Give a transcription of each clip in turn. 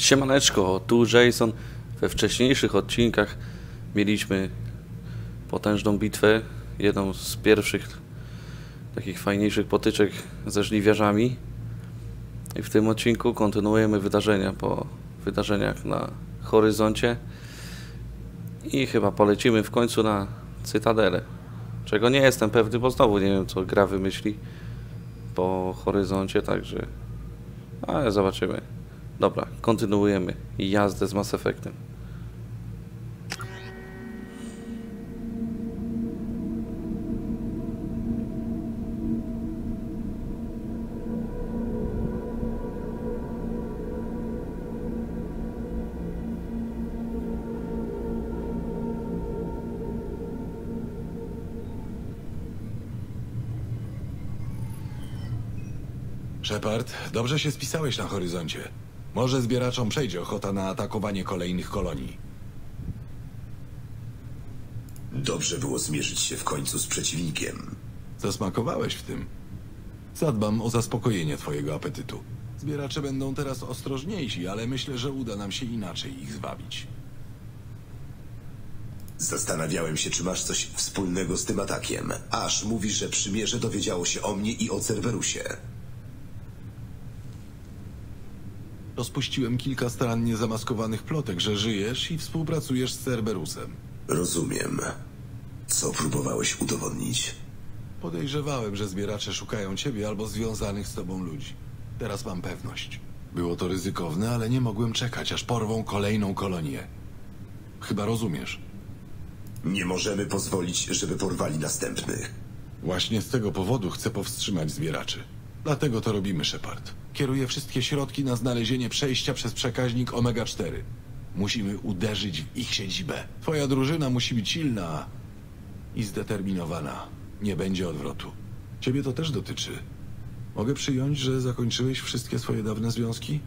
Siemaneczko, tu Jason. We wcześniejszych odcinkach mieliśmy potężną bitwę, jedną z pierwszych takich fajniejszych potyczek ze żniwiarzami. I w tym odcinku kontynuujemy wydarzenia po wydarzeniach na horyzoncie i chyba polecimy w końcu na Cytadelę. Czego nie jestem pewny, bo znowu nie wiem, co gra wymyśli po horyzoncie, także ale zobaczymy. Dobra, kontynuujemy jazdę z Mass Effectem. Shepard, dobrze się spisałeś na horyzoncie. Może zbieraczom przejdzie ochota na atakowanie kolejnych kolonii. Dobrze było zmierzyć się w końcu z przeciwnikiem. Zasmakowałeś w tym. Zadbam o zaspokojenie twojego apetytu. Zbieracze będą teraz ostrożniejsi, ale myślę, że uda nam się inaczej ich zwabić. Zastanawiałem się, czy masz coś wspólnego z tym atakiem. Aż mówisz, że przymierze dowiedziało się o mnie i o Cerberusie. Rozpuściłem kilka starannie zamaskowanych plotek, że żyjesz i współpracujesz z Cerberusem. Rozumiem. Co próbowałeś udowodnić? Podejrzewałem, że zbieracze szukają ciebie albo związanych z tobą ludzi. Teraz mam pewność. Było to ryzykowne, ale nie mogłem czekać, aż porwą kolejną kolonię. Chyba rozumiesz. Nie możemy pozwolić, żeby porwali następnych. Właśnie z tego powodu chcę powstrzymać zbieraczy. Dlatego to robimy, Shepard. Kieruję wszystkie środki na znalezienie przejścia przez przekaźnik Omega-4. Musimy uderzyć w ich siedzibę. Twoja drużyna musi być silna i zdeterminowana. Nie będzie odwrotu. Ciebie to też dotyczy. Mogę przyjąć, że zakończyłeś wszystkie swoje dawne związki?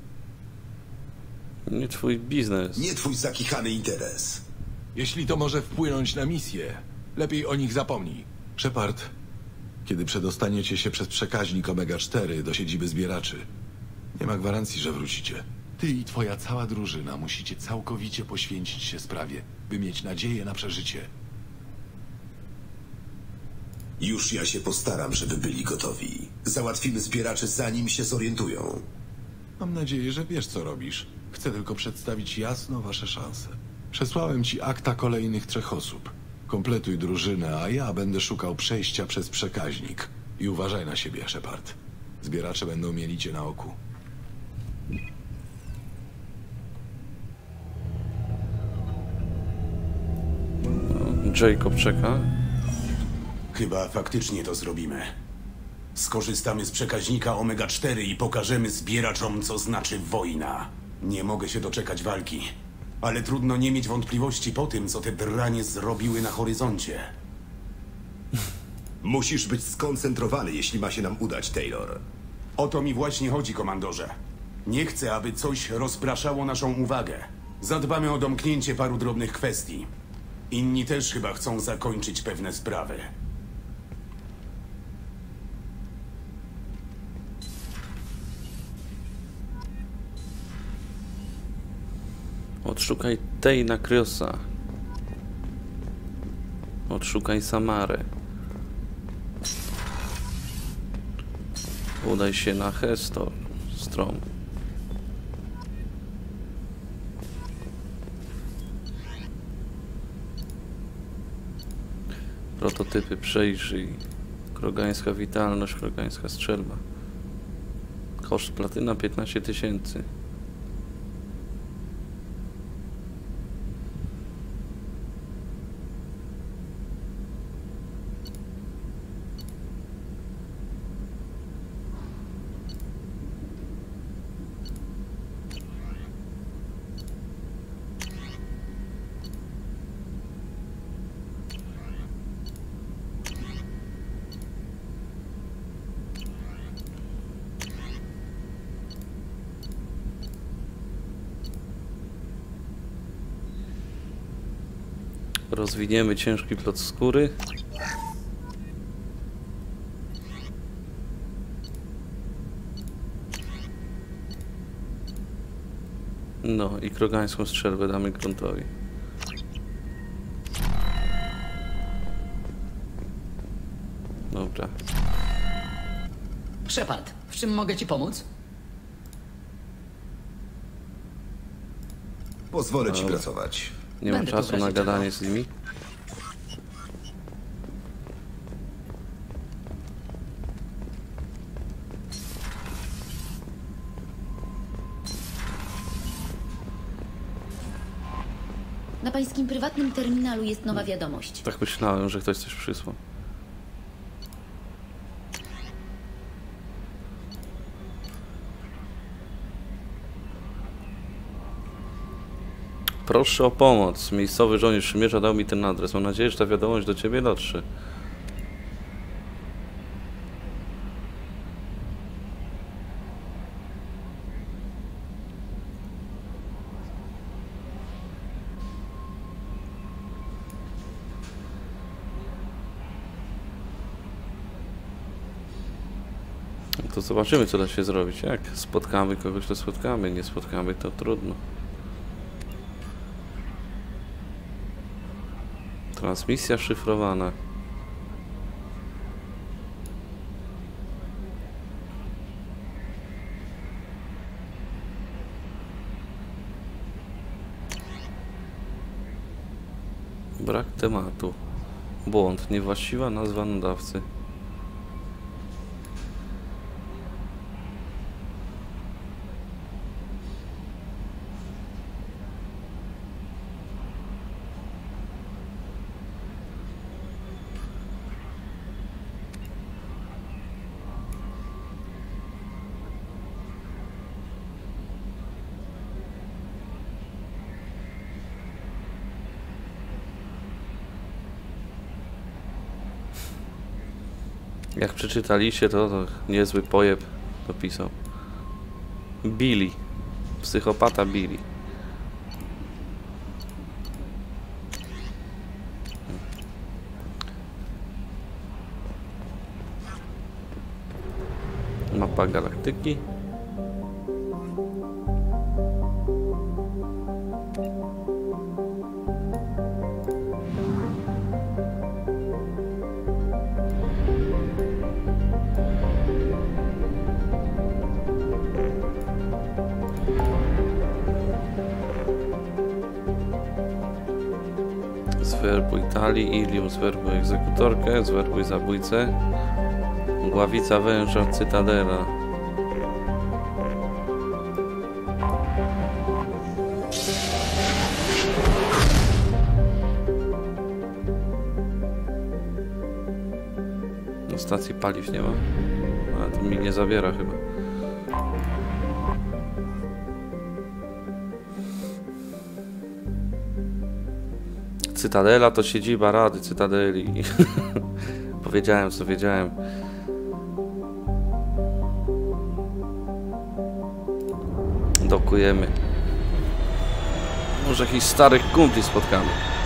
Nie twój biznes. Nie twój zakichany interes. Jeśli to może wpłynąć na misję, lepiej o nich zapomnij. Shepard, kiedy przedostaniecie się przez przekaźnik Omega-4 do siedziby zbieraczy, nie ma gwarancji, że wrócicie. Ty i twoja cała drużyna musicie całkowicie poświęcić się sprawie, by mieć nadzieję na przeżycie. Już ja się postaram, żeby byli gotowi. Załatwimy zbieraczy, zanim się zorientują. Mam nadzieję, że wiesz, co robisz. Chcę tylko przedstawić jasno wasze szanse. Przesłałem ci akta kolejnych 3 osób. Kompletuj drużynę, a ja będę szukał przejścia przez przekaźnik. I uważaj na siebie, Shepard. Zbieracze będą mieli cię na oku. Jacob czeka. Chyba faktycznie to zrobimy. Skorzystamy z przekaźnika Omega-4 i pokażemy zbieraczom, co znaczy wojna. Nie mogę się doczekać walki. Ale trudno nie mieć wątpliwości po tym, co te dranie zrobiły na horyzoncie. Musisz być skoncentrowany, jeśli ma się nam udać, Taylor. O to mi właśnie chodzi, komandorze. Nie chcę, aby coś rozpraszało naszą uwagę. Zadbamy o domknięcie paru drobnych kwestii. Inni też chyba chcą zakończyć pewne sprawy. Odszukaj Tejna Kriosa. Odszukaj Samarę. Udaj się na Hestor Strom. Prototypy przejrzyj. Krogańska witalność, krogańska strzelba. Koszt platyna 15 000. Rozwiniemy ciężki plot skóry. No i krogańską strzelbę damy gruntowi. Dobra. Shepard, w czym mogę ci pomóc? Pozwolę ci pracować. Nie ma Będę tu czasu w razie na gadanie z nimi. Na pańskim prywatnym terminalu jest nowa wiadomość. Tak myślałem, że ktoś coś przysłał. Proszę o pomoc. Miejscowy żołnierz Przymierza dał mi ten adres. Mam nadzieję, że ta wiadomość do ciebie dotrze. To zobaczymy, co da się zrobić. Jak spotkamy kogoś, to spotkamy. Nie spotkamy, to trudno. Transmisja szyfrowana. Brak tematu. Błąd. Niewłaściwa nazwa nadawcy. Jak przeczytaliście to niezły pojeb dopisał. Billy. Psychopata Billy. Mapa galaktyki. Zwerbuj Talii, Ilium zwerbuj egzekutorkę, zwerbuj zabójcę. Gławica węża, Cytadela. Na stacji paliw nie ma. Ale to mi nie zabiera chyba. Cytadela to siedziba Rady Cytadeli. Powiedziałem, co wiedziałem. Dokujemy. Może jakichś starych kumpli spotkamy.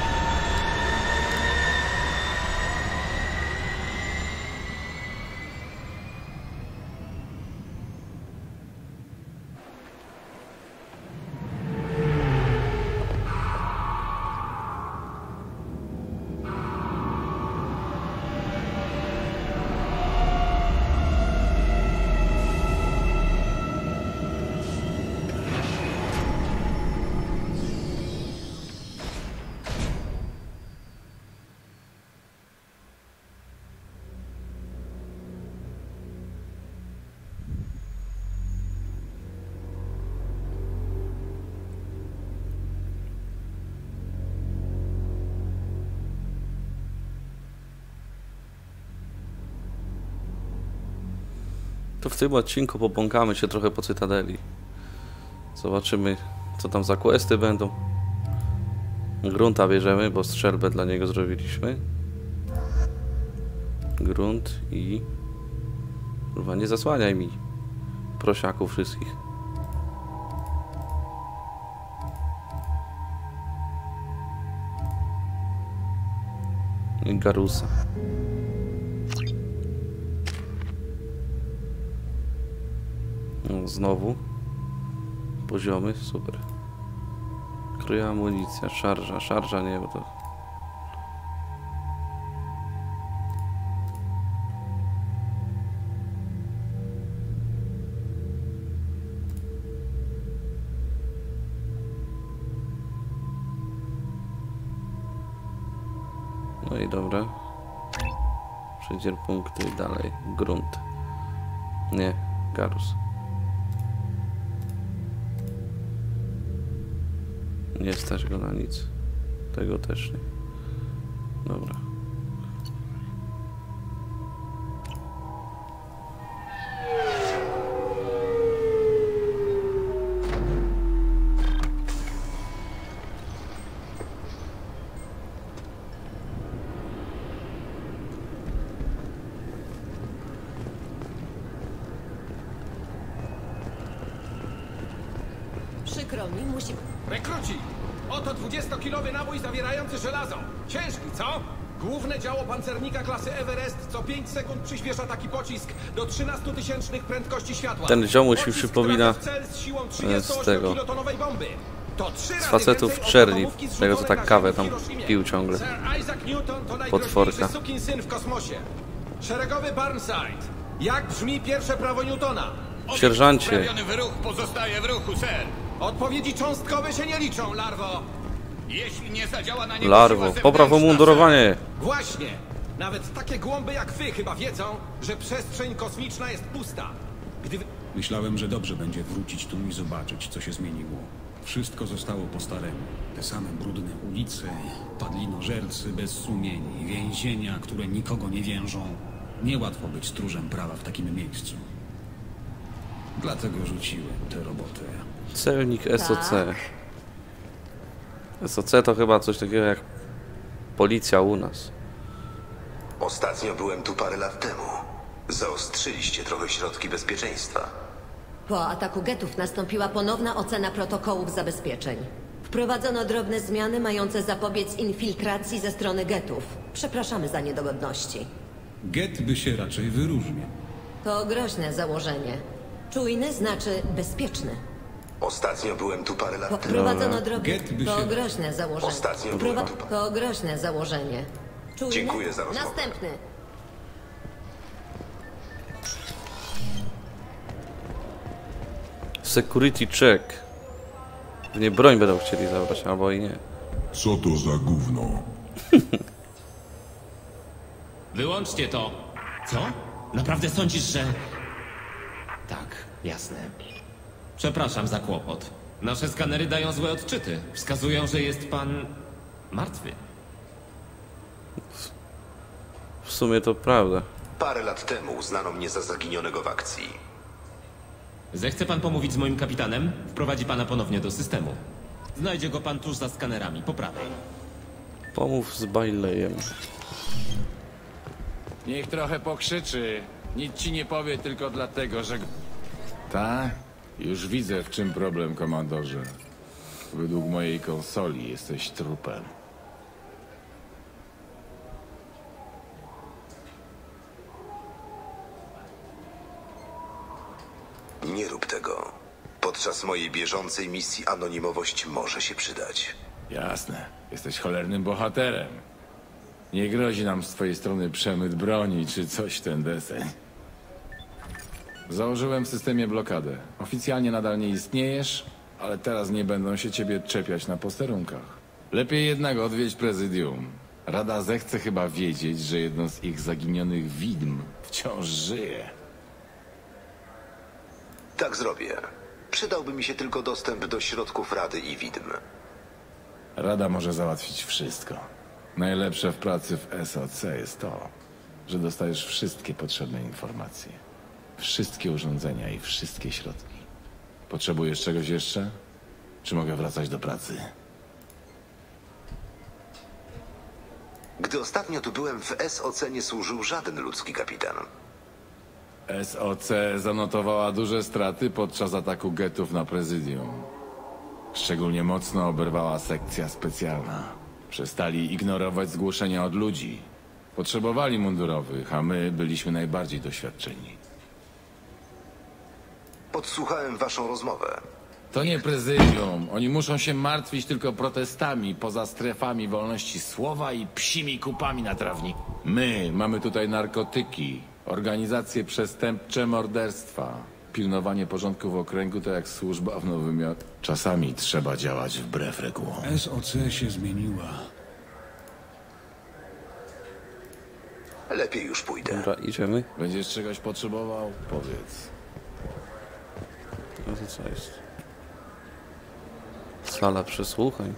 To w tym odcinku pobłąkamy się trochę po Cytadeli. Zobaczymy, co tam za questy będą. Grunta bierzemy, bo strzelbę dla niego zrobiliśmy. Grunt i... Kurwa, nie zasłaniaj mi prosiaków wszystkich. I Garusa. No, znowu poziomy, super. Strój, amunicja, szarża. Szarża nie, bo to... No i dobra. Przejdziemy punkty i dalej. Grunt. Nie, Garus. Nie stać go na nic. Tego też nie. Dobra. Przykro mi, musi... Rekruci! Oto 20-kilowy nabój zawierający żelazo. Ciężki, co? Główne działo pancernika klasy Everest co 5 sekund przyspiesza taki pocisk do 13 000 prędkości światła. Ten ziomuś mi Pocisk przypomina trafia w cel z siłą z tego. 38-kilotonowej bomby. To 3 z razy facetów więcej w Czerni, od atomówki tego co zrzuconej tak na kawę ziemi tam w Hiroshimie. pił ciągle. Sir Isaac Newton to Potworka. najgroźniejszy sukinsyn w kosmosie. Szeregowy Burnside. Jak brzmi pierwsze prawo Newtona? Sierżancie, Sprawiony wyruch pozostaje w ruchu, ser. Odpowiedzi cząstkowe się nie liczą, larwo. Jeśli nie zadziała na niego larwo, siła popraw zewnętrzna, umundurowanie. Właśnie. Nawet takie głąby jak wy chyba wiedzą, że przestrzeń kosmiczna jest pusta. Gdy... Myślałem, że dobrze będzie wrócić tu i zobaczyć, co się zmieniło. Wszystko zostało po staremu. Te same brudne ulice, padlinożercy bez sumieni, więzienia, które nikogo nie więżą. Niełatwo być stróżem prawa w takim miejscu. Dlatego rzuciłem tę robotę. Celnik SOC. SOC to chyba coś takiego jak policja u nas. Ostatnio byłem tu parę lat temu. Zaostrzyliście trochę środki bezpieczeństwa. Po ataku getów nastąpiła ponowna ocena protokołów zabezpieczeń. Wprowadzono drobne zmiany mające zapobiec infiltracji ze strony getów. Przepraszamy za niedogodności. Get by się raczej wyróżnił. To groźne założenie. Czujny znaczy bezpieczny. Ostatnio byłem tu parę lat temu. Wprowadzono drobne... Get by To się- groźne założenie. Ostatnio byłem tu. To groźne założenie. Czujny? Dziękuję za rozmowę. Następny. Security check. Nie broń będą chcieli zabrać, albo i nie. Co to za gówno? Wyłączcie to. Co? Naprawdę sądzisz, że... Tak, jasne. Przepraszam za kłopot. Nasze skanery dają złe odczyty. Wskazują, że jest pan... martwy. W sumie to prawda. Parę lat temu uznano mnie za zaginionego w akcji. Zechce pan pomówić z moim kapitanem? Wprowadzi pana ponownie do systemu. Znajdzie go pan tuż za skanerami, po prawej. Pomów z Bailejem. Niech trochę pokrzyczy. Nic ci nie powie tylko dlatego, że... Tak? Już widzę, w czym problem, komandorze. Według mojej konsoli jesteś trupem. Nie rób tego. Podczas mojej bieżącej misji anonimowość może się przydać. Jasne. Jesteś cholernym bohaterem. Nie grozi nam z twojej strony przemyt broni, czy coś w ten deseń. Założyłem w systemie blokadę. Oficjalnie nadal nie istniejesz, ale teraz nie będą się ciebie czepiać na posterunkach. Lepiej jednak odwiedź prezydium. Rada zechce chyba wiedzieć, że jedno z ich zaginionych widm wciąż żyje. Tak zrobię. Przydałby mi się tylko dostęp do środków Rady i widm. Rada może załatwić wszystko. Najlepsze w pracy w SOC jest to, że dostajesz wszystkie potrzebne informacje. Wszystkie urządzenia i wszystkie środki. Potrzebujesz czegoś jeszcze? Czy mogę wracać do pracy? Gdy ostatnio tu byłem, w SOC nie służył żaden ludzki kapitan. SOC zanotowała duże straty podczas ataku getów na prezydium. Szczególnie mocno oberwała sekcja specjalna. Przestali ignorować zgłoszenia od ludzi. Potrzebowali mundurowych, a my byliśmy najbardziej doświadczeni. Podsłuchałem waszą rozmowę. To nie prezydium. Oni muszą się martwić tylko protestami poza strefami wolności słowa i psimi kupami na trawniku. My mamy tutaj narkotyki, organizacje przestępcze, morderstwa. Pilnowanie porządku w okręgu to jak służba w Nowym Jorku. Czasami trzeba działać wbrew regułom. SOC się zmieniła. Lepiej już pójdę. Dobra, idziemy. Będziesz czegoś potrzebował? Powiedz. No to co jest? Sala przesłuchań.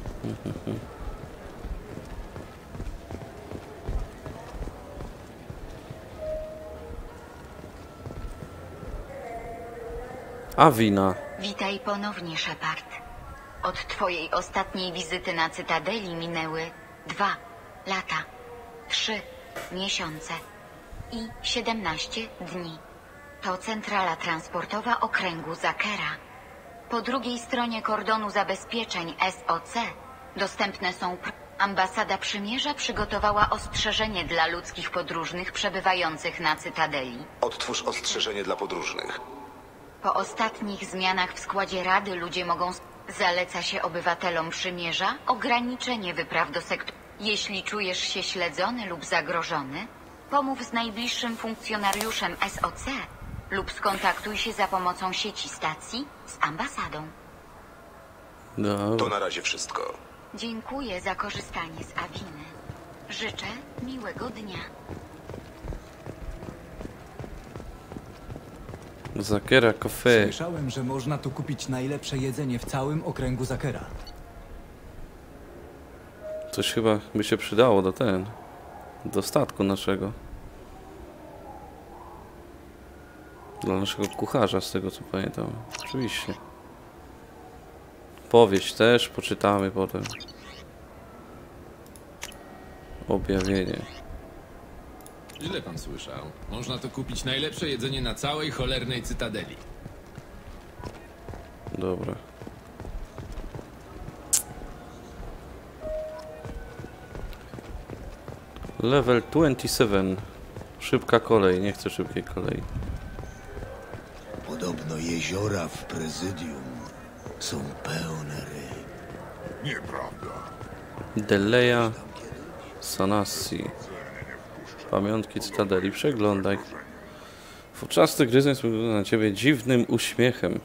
A wina. Witaj ponownie, Shepard. Od twojej ostatniej wizyty na Cytadeli minęły 2 lata, 3 miesiące i 17 dni. To centrala transportowa okręgu Zakera. Po drugiej stronie kordonu zabezpieczeń SOC dostępne są... Ambasada Przymierza przygotowała ostrzeżenie dla ludzkich podróżnych przebywających na Cytadeli. Odtwórz ostrzeżenie dla podróżnych. Po ostatnich zmianach w składzie Rady ludzie mogą... Zaleca się obywatelom Przymierza ograniczenie wypraw do sektora. Jeśli czujesz się śledzony lub zagrożony, pomów z najbliższym funkcjonariuszem SOC lub skontaktuj się za pomocą sieci stacji z ambasadą. No. To na razie wszystko. Dziękuję za korzystanie z Awiny. Życzę miłego dnia. Zakera Cafe. Słyszałem, że można tu kupić najlepsze jedzenie w całym okręgu Zakera. Coś chyba by się przydało do statku naszego. Dla naszego kucharza, z tego co pamiętam. Oczywiście. Powieść też poczytamy potem. Objawienie. Źle pan słyszał. Można tu kupić najlepsze jedzenie na całej cholernej Cytadeli. Dobra. Level 27. Szybka kolej. Nie chcę szybkiej kolei. Podobno jeziora w prezydium są pełne ryb. Nieprawda. Deleja Sanasi. Pamiątki Cytadeli. Przeglądaj. Futrzasty gryzeń spogląda na ciebie dziwnym uśmiechem.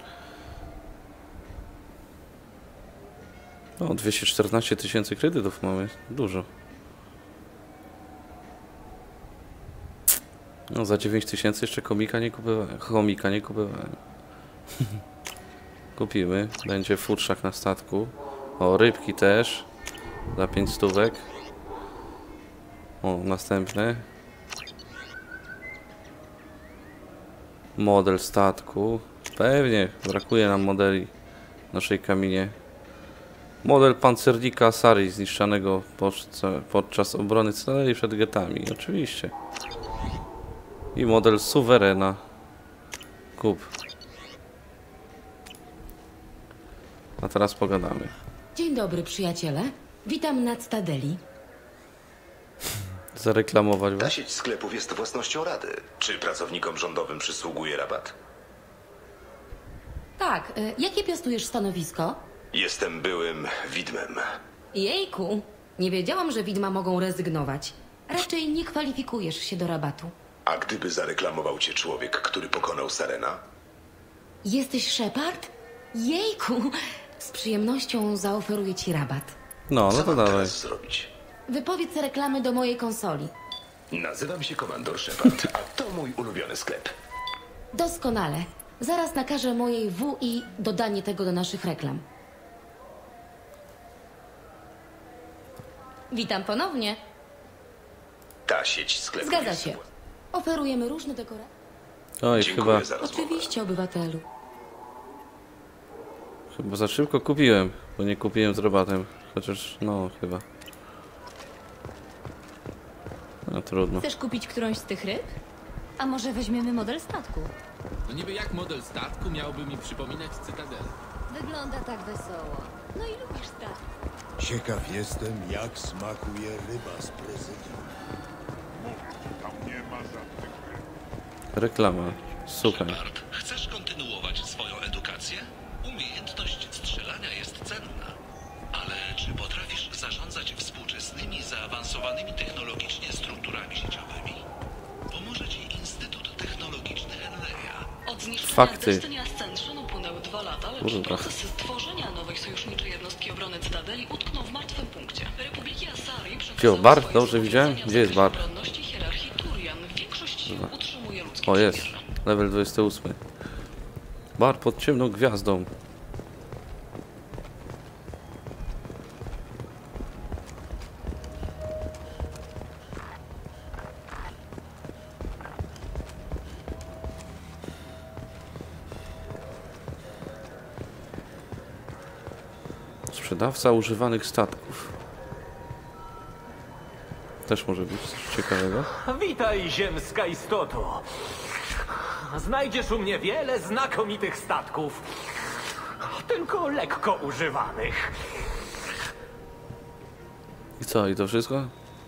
O, 214 000 kredytów mamy. Dużo. No, za 9000 jeszcze chomika nie kupowałem. Kupimy. Będzie futrzak na statku. O, rybki też. Za 5 stówek. O, następne. Model statku. Pewnie brakuje nam modeli w naszej kaminie. Model pancernika Asari zniszczonego podczas obrony Cytadeli przed getami. Oczywiście. I model suwerena. Kup. A teraz pogadamy. Dzień dobry, przyjaciele. Witam na Cytadeli. Zareklamować was? Ta sieć sklepów jest własnością Rady. Czy pracownikom rządowym przysługuje rabat? Tak, jakie piastujesz stanowisko? Jestem byłym widmem. Jejku, nie wiedziałam, że widma mogą rezygnować. Raczej nie kwalifikujesz się do rabatu. A gdyby zareklamował cię człowiek, który pokonał Sarena? Jesteś Shepard? Jejku, z przyjemnością zaoferuję ci rabat. No to dawaj. Teraz zrobić? Wypowiedz reklamy do mojej konsoli. Nazywam się Komandor Shepard, a to mój ulubiony sklep. Doskonale. Zaraz nakażę mojej WI dodanie tego do naszych reklam. Witam ponownie. Ta sieć sklepów Zgadza jest... się. Oferujemy różne dekoracje. Oj, Dziękuję za rozmowę. Oczywiście, obywatelu. Chyba za szybko kupiłem, bo nie kupiłem z rabatem. Chociaż, no, chyba. No, trudno. Chcesz kupić którąś z tych ryb? A może weźmiemy model statku? No niby jak model statku miałby mi przypominać Cytadelę? Wygląda tak wesoło. No i lubisz statki. Ciekaw jestem, jak smakuje ryba z prezydium. Reklama. Słuchaj. Shepard, chcesz kontynuować swoją edukację? Umiejętności technologicznie strukturami sieciowymi. Pomoże ci Instytut Technologiczny Enleja. Od zniszczenia Fakty. Destiny Ascension upłynęły 2 lata, lecz Kurwa. proces stworzenia nowej sojuszniczej jednostki obrony Cytadeli utknął w martwym punkcie. Republiki Asari Gdzie, Bar? Dobrze widziałem? Gdzie jest Bar? obronności hierarchii Turian. Większość sił utrzymuje ludzkie O, jest. przymierze. Level 28. Bar pod ciemną gwiazdą. Sprzedawca używanych statków. Też może być coś ciekawego. Witaj, ziemska istoto. Znajdziesz u mnie wiele znakomitych statków. Tylko lekko używanych. I co, i to wszystko?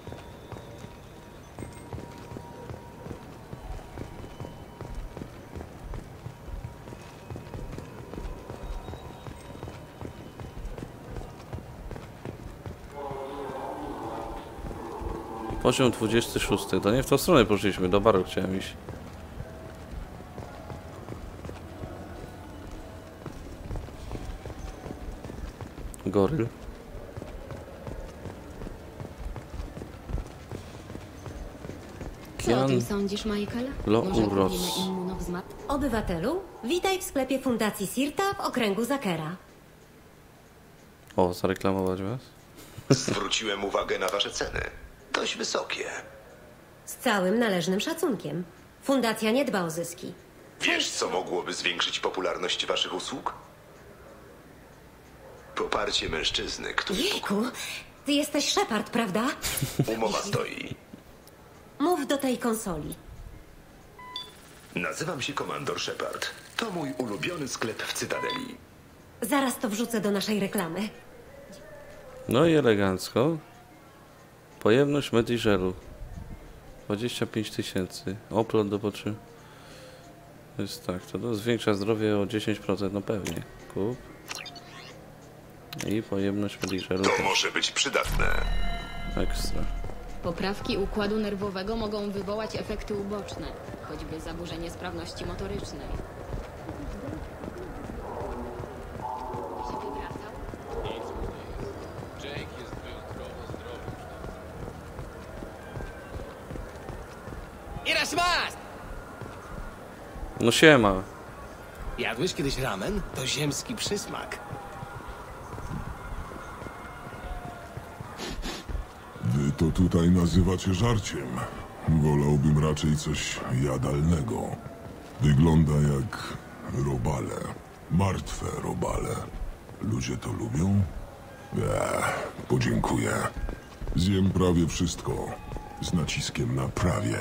Poziom 26. To nie w tą stronę poszliśmy, do baru chciałem iść. Goryl. Co o tym sądzisz, Michael? Może kupimy immunowzmat? Obywatelu, witaj w sklepie Fundacji Sirta w okręgu Zakera. O, zareklamować was? Zwróciłem uwagę na wasze ceny. Dość wysokie. Z całym należnym szacunkiem. Fundacja nie dba o zyski. Wiesz, co mogłoby zwiększyć popularność waszych usług? Poparcie mężczyzny, który... Jejku, ty jesteś Shepard, prawda? Umowa stoi. Mów do tej konsoli. Nazywam się Komandor Shepard. To mój ulubiony sklep w Cytadeli. Zaraz to wrzucę do naszej reklamy. No i elegancko. Pojemność Mediżelu 25 000. Oplot do potrzeb. To jest tak, to zwiększa zdrowie o 10%, no pewnie. Kup. I pojemność Mediżelu. To może być przydatne. Ekstra. Poprawki układu nerwowego mogą wywołać efekty uboczne, choćby zaburzenie sprawności motorycznej. Irashimasu! No siema. Jadłeś kiedyś ramen? To ziemski przysmak. Wy to tutaj nazywacie żarciem. Wolałbym raczej coś jadalnego. Wygląda jak robale. Martwe robale. Ludzie to lubią? Podziękuję. Zjem prawie wszystko. Z naciskiem na prawie.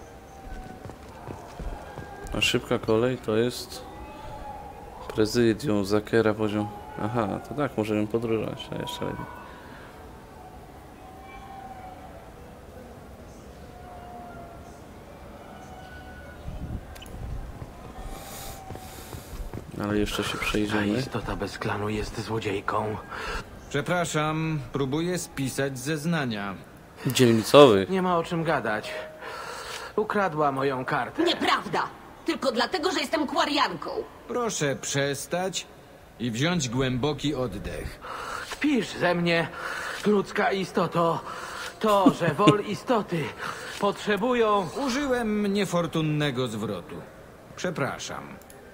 A szybka kolej to jest prezydium Zakera poziom. Aha, to tak, możemy podróżować, a jeszcze lepiej. Ale jeszcze się Ta przejdziemy. istota bez klanu jest złodziejką. Przepraszam, próbuję spisać zeznania. Dzielnicowy. Nie ma o czym gadać. Ukradła moją kartę. Nieprawda! Tylko dlatego, że jestem kwarianką. Proszę przestać i wziąć głęboki oddech. Wpisz ze mnie, ludzka istoto, to, że wol istoty potrzebują... Użyłem niefortunnego zwrotu. Przepraszam.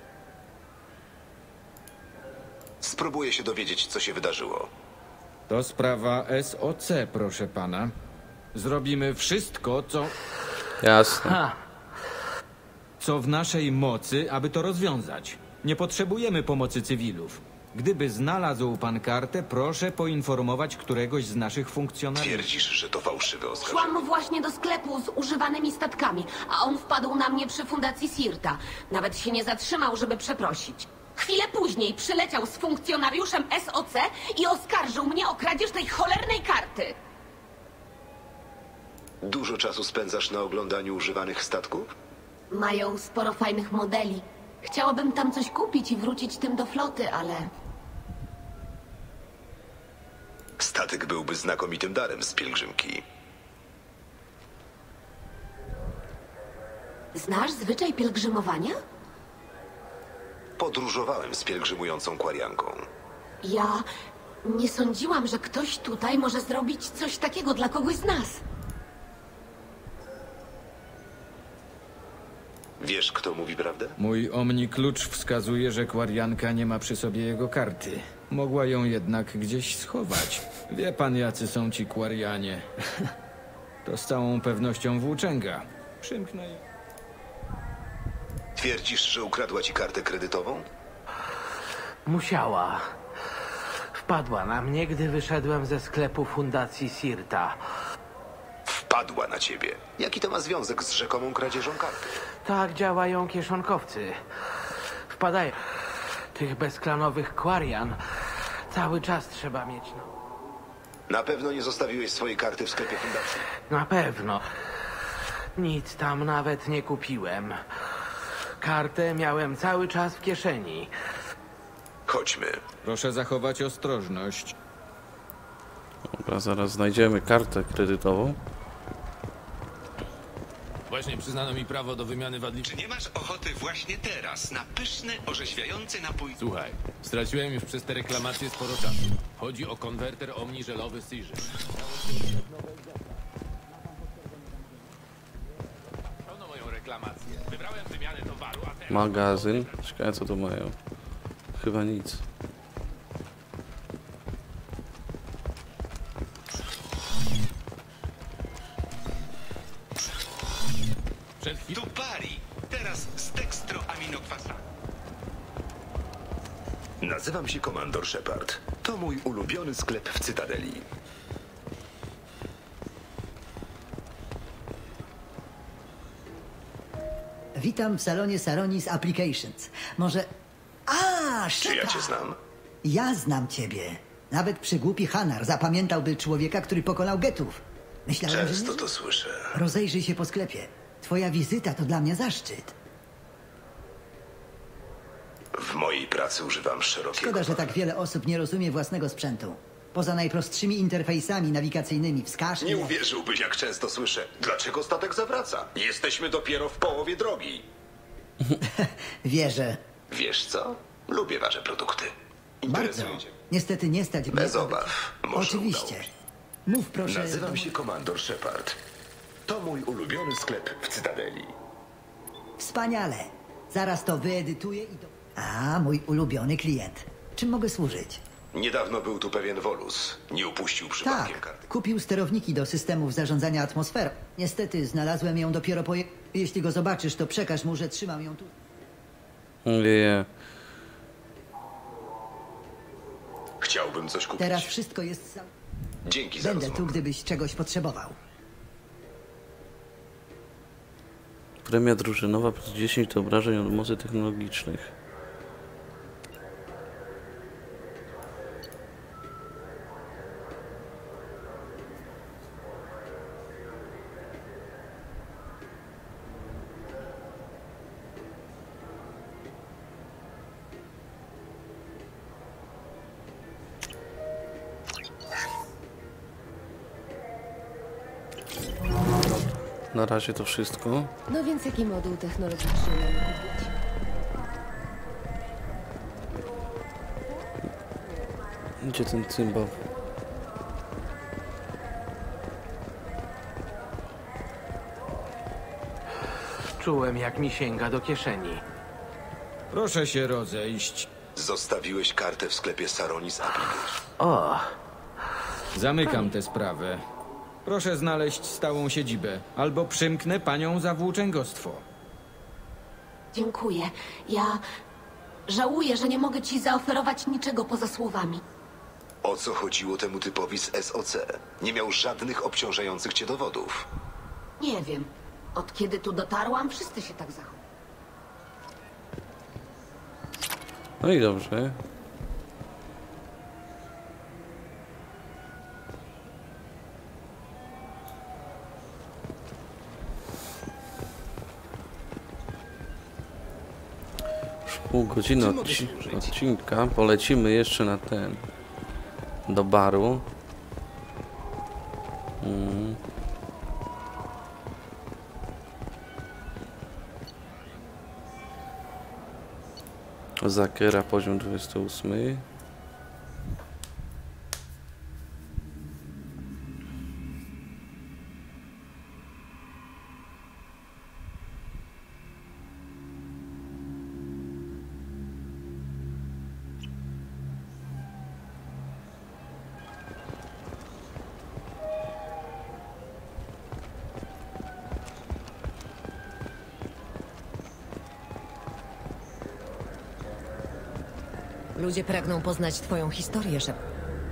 Spróbuję się dowiedzieć, co się wydarzyło. To sprawa SOC, proszę pana. Zrobimy wszystko, Jasne. co w naszej mocy, aby to rozwiązać. Nie potrzebujemy pomocy cywilów. Gdyby znalazł pan kartę, proszę poinformować któregoś z naszych funkcjonariuszy. Twierdzisz, że to fałszywe oskarżenie? Szłam właśnie do sklepu z używanymi statkami, a on wpadł na mnie przy Fundacji Sirta. Nawet się nie zatrzymał, żeby przeprosić. Chwilę później przyleciał z funkcjonariuszem SOC i oskarżył mnie o kradzież tej cholernej karty. Dużo czasu spędzasz na oglądaniu używanych statków? Mają sporo fajnych modeli. Chciałabym tam coś kupić i wrócić tym do floty, ale... Statek byłby znakomitym darem z pielgrzymki. Znasz zwyczaj pielgrzymowania? Podróżowałem z pielgrzymującą Kwarianką. Ja nie sądziłam, że ktoś tutaj może zrobić coś takiego dla kogoś z nas. Wiesz, kto mówi prawdę? Mój omni-klucz wskazuje, że Kwarianka nie ma przy sobie jego karty. Mogła ją jednak gdzieś schować. Wie pan, jacy są ci Kwarianie. To z całą pewnością włóczęga. Przymknę je. Twierdzisz, że ukradła ci kartę kredytową? Musiała. Wpadła na mnie, gdy wyszedłem ze sklepu Fundacji Sirta. Wpadła na ciebie. Jaki to ma związek z rzekomą kradzieżą karty? Tak działają kieszonkowcy. Wpadają. Tych bezklanowych Kwarian cały czas trzeba mieć, no. Na pewno nie zostawiłeś swojej karty w sklepie Fundacji. Na pewno. Nic tam nawet nie kupiłem. Kartę miałem cały czas w kieszeni. Chodźmy. Proszę zachować ostrożność. Dobra, zaraz znajdziemy kartę kredytową. Właśnie przyznano mi prawo do wymiany wadliwych. Czy nie masz ochoty właśnie teraz na pyszny, orzeźwiający napój? Słuchaj, straciłem już przez te reklamacje sporo czasu. Chodzi o konwerter omniżelowy Sirze. Pełno moją reklamację. Wybrałem wymianę towaru, a teraz... Magazyn. Ciekawe, co tu mają. Chyba nic. Tu Pari, teraz z dextroaminokwasami. Nazywam się Komandor Shepard. To mój ulubiony sklep w Cytadeli. Witam w salonie Saronis Applications. Może... Czy ja cię znam? Ja znam ciebie. Nawet przygłupi Hanar zapamiętałby człowieka, który pokonał getów. Myślałem, że Często nie... to słyszę. Rozejrzyj się po sklepie. Twoja wizyta to dla mnie zaszczyt. W mojej pracy używam szerokiego... Szkoda, że tak wiele osób nie rozumie własnego sprzętu. Poza najprostszymi interfejsami nawigacyjnymi wskaż... Nie uwierzyłbyś, jak często słyszę. Dlaczego statek zawraca? Jesteśmy dopiero w połowie drogi. Wierzę. Wiesz co? Lubię wasze produkty. Bardzo. Interesują cię. Niestety nie stać mnie... Bez obaw. Może Oczywiście. udało się. Mów proszę... Nazywam się Komandor Shepard. To mój ulubiony sklep w Cytadeli. Wspaniale. Zaraz to wyedytuję i... mój ulubiony klient. Czym mogę służyć? Niedawno był tu pewien Volus. Nie upuścił przypadkiem Tak, karty. kupił sterowniki do systemów zarządzania atmosferą. Niestety znalazłem ją dopiero po... Jeśli go zobaczysz, to przekaż mu, że trzymam ją tu. Nie. Chciałbym coś kupić. Teraz wszystko jest... Dzięki za Będę rozmowę. tu, gdybyś czegoś potrzebował. Premia drużynowa plus 10 do obrażeń od mocy technologicznych. Na razie to wszystko. No więc jaki moduł technologiczny mamy kupić? Gdzie ten cymbał? Czułem, jak mi sięga do kieszeni. Proszę się rozejść. Zostawiłeś kartę w sklepie Saronis Applications. O! Zamykam tę sprawę. Proszę znaleźć stałą siedzibę, albo przymknę panią za włóczęgostwo. Dziękuję. Ja żałuję, że nie mogę ci zaoferować niczego poza słowami. O co chodziło temu typowi z SOC? Nie miał żadnych obciążających cię dowodów. Nie wiem. Od kiedy tu dotarłam, wszyscy się tak zachowują. No i dobrze. Pół godziny odcinka. Polecimy jeszcze na ten... do baru. Zakera poziom 28. Ludzie pragną poznać twoją historię, Shepard.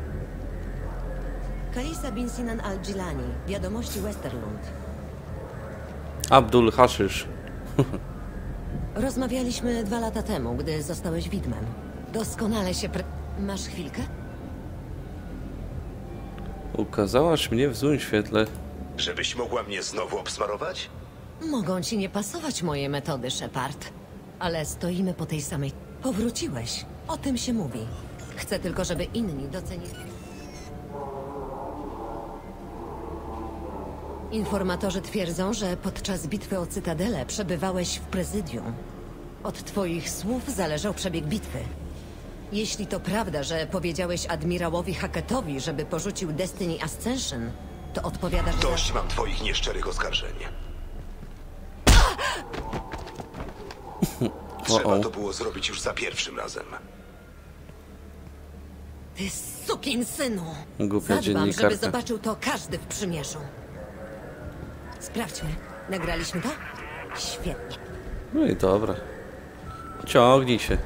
Kalisa bin Sinan al-Jilani, Wiadomości Westerlund. Abdul Hashish. Rozmawialiśmy 2 lata temu, gdy zostałeś widmem. Doskonale się Masz chwilkę? Ukazałaś mnie w złym świetle. Żebyś mogła mnie znowu obsmarować? Mogą ci nie pasować moje metody, Shepard. Ale stoimy po tej samej... Powróciłeś. O tym się mówi. Chcę tylko, żeby inni docenili... Informatorzy twierdzą, że podczas bitwy o Cytadelę przebywałeś w prezydium. Od twoich słów zależał przebieg bitwy. Jeśli to prawda, że powiedziałeś admirałowi Hackettowi, żeby porzucił Destiny Ascension, to odpowiadasz za... Dość mam twoich nieszczerych oskarżeń. Trzeba to było zrobić już za pierwszym razem. Ty sukinsynu! Głupia Zadbam, dziennikarka. żeby zobaczył to każdy w przymierzu. Sprawdźmy. Nagraliśmy to? Świetnie. No i dobra. Ciągnij się.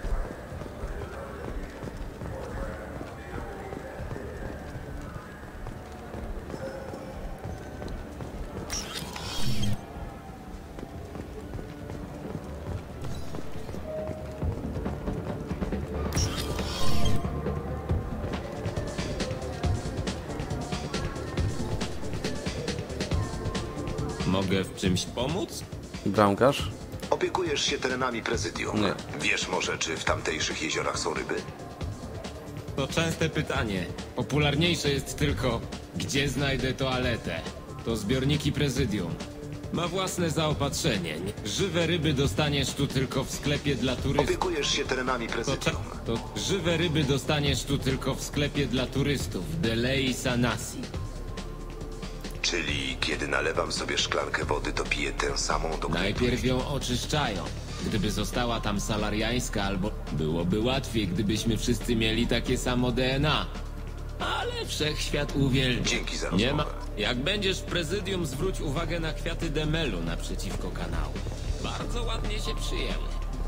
Mogę w czymś pomóc? Bramkarz? Opiekujesz się terenami prezydium. Nie. Wiesz może, czy w tamtejszych jeziorach są ryby? To częste pytanie. Popularniejsze jest tylko, gdzie znajdę toaletę? To zbiorniki prezydium. Ma własne zaopatrzenie. Żywe ryby dostaniesz tu tylko w sklepie dla turystów. Opiekujesz się terenami prezydium. To żywe ryby dostaniesz tu tylko w sklepie dla turystów. Delei Sanasi. Czyli kiedy nalewam sobie szklankę wody, to piję tę samą, do której... Najpierw ją oczyszczają. Gdyby została tam salariańska albo... Byłoby łatwiej, gdybyśmy wszyscy mieli takie samo DNA. Ale wszechświat uwielbia. Dzięki za Nie ma... rozmowę. Jak będziesz w prezydium, zwróć uwagę na kwiaty demelu naprzeciwko kanału. Bardzo ładnie się przyjęły.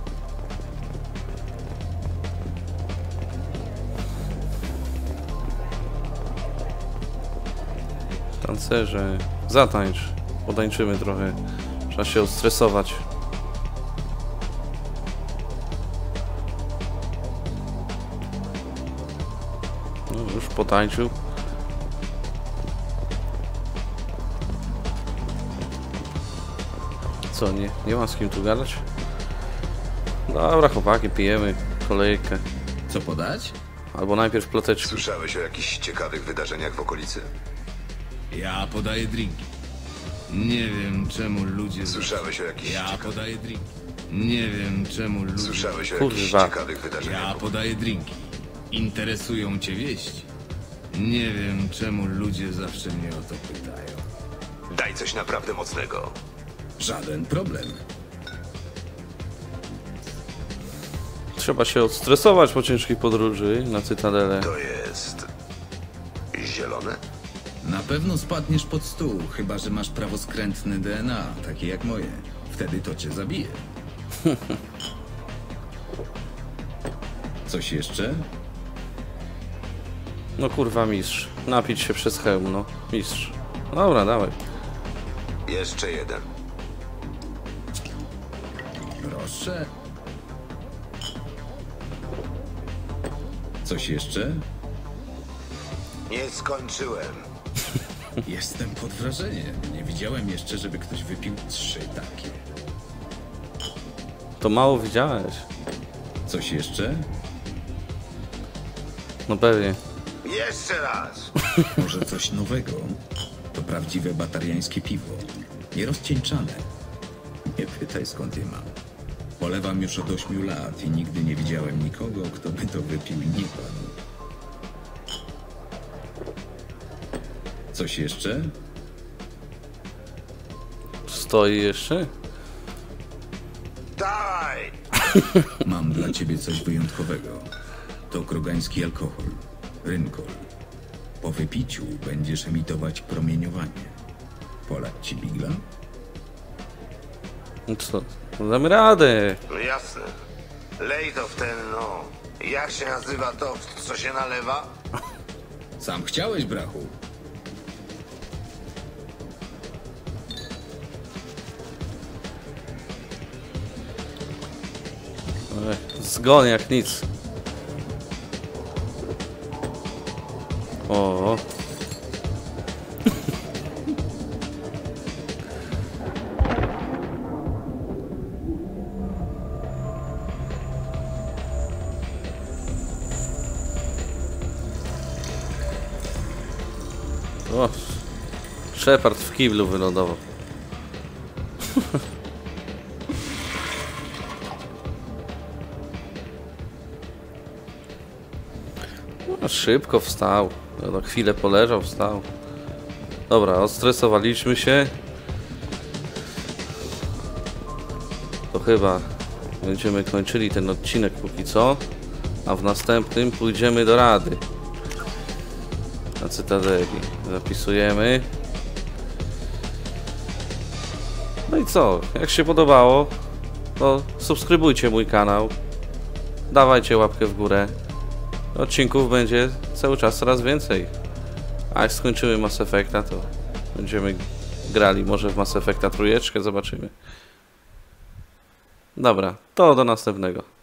Tancerze, zatańcz. Potańczymy trochę. Trzeba się odstresować. No, już potańczył. Co, nie ma z kim tu gadać? Dobra, chłopaki, pijemy kolejkę. Co podać? Albo najpierw ploteczki. Słyszałeś o jakichś ciekawych wydarzeniach w okolicy? Ja podaję drinki. Nie wiem, czemu ludzie... Słyszałeś o jakichś Ja podaję drinki. Nie wiem, czemu ludzie... Słyszałeś o jakichś ciekawych wydarzeniach? Ja podaję drinki. Interesują cię wieści? Nie wiem, czemu ludzie zawsze mnie o to pytają. Daj coś naprawdę mocnego. Żaden problem. Trzeba się odstresować po ciężkiej podróży na Cytadelę. To jest... zielone? Na pewno spadniesz pod stół, chyba że masz prawoskrętne DNA, takie jak moje. Wtedy to cię zabije. Coś jeszcze? No kurwa, mistrz. Napić się przez hełm, no. Mistrz. Dobra, dawaj. Jeszcze jeden. Proszę. Coś jeszcze? Nie skończyłem. Jestem pod wrażeniem. Nie widziałem jeszcze, żeby ktoś wypił 3 takie. To mało widziałeś. Coś jeszcze? No pewnie. Jeszcze raz. Może coś nowego? To prawdziwe batariańskie piwo. Nierozcieńczane. Nie pytaj, skąd je mam. Polewam już od 8 lat i nigdy nie widziałem nikogo, kto by to wypił i nie padł. Coś jeszcze? Stoi jeszcze? Dawaj! Mam dla ciebie coś wyjątkowego. To krogański alkohol. Rynkol. Po wypiciu będziesz emitować promieniowanie. Polać ci bigla? No co? No damy radę. No jasne. Lej to w ten, no... Jak się nazywa to, co się nalewa? Sam chciałeś, brachu. Zgon jak nic. O. O. Shepard w kiblu wylądował. No, szybko wstał. No, chwilę poleżał, wstał. Dobra, odstresowaliśmy się. To chyba będziemy kończyli ten odcinek póki co. A w następnym pójdziemy do Rady. Na Cytadeli. Zapisujemy. No i co? Jak się podobało, to subskrybujcie mój kanał. Dawajcie łapkę w górę. Odcinków będzie cały czas coraz więcej. A jak skończymy Mass Effecta, to będziemy grali może w Mass Effecta 3, zobaczymy. Dobra, to do następnego.